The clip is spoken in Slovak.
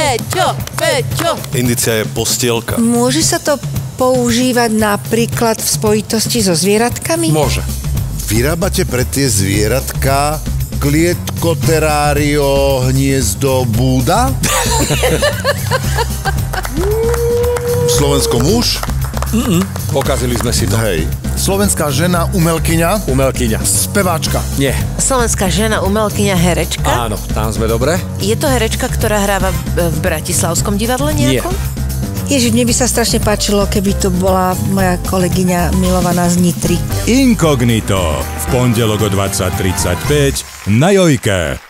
Peťo. Indícia je postielka. Môže sa to používať napríklad v spojitosti so zvieratkami? Môže. Vyrábate pre tie zvieratka klietko, terário, hniezdo, búda? Slovensko muž? Pokazili sme si to. Hej. Slovenská žena, umelkyňa, Umelkyňa. speváčka. Nie. Slovenská žena, umelkyňa, herečka. Áno, tam sme dobre. Je to herečka, ktorá hráva v Bratislavskom divadle nejakom? Ježiš, mne by sa strašne páčilo, keby to bola moja kolegyňa milovaná z Nitry. Inkognito. V pondelok o 20:35 na Jojke.